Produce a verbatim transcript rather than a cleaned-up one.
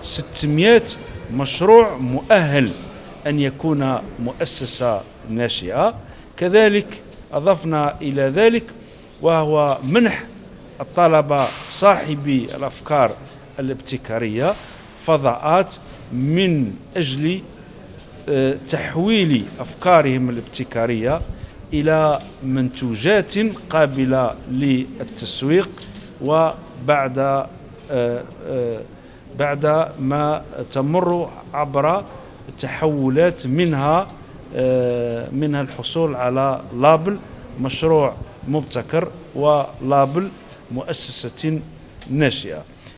ستمائة مشروع مؤهل أن يكون مؤسسة ناشئة. كذلك أضفنا إلى ذلك وهو منح الطلبة صاحبي الأفكار الابتكارية فضاءات من أجل تحويل أفكارهم الابتكارية إلى منتوجات قابلة للتسويق، وبعد بعد ما تمر عبر تحولات منها منها الحصول على لابل مشروع مبتكر ولابل مؤسسة ناشئة.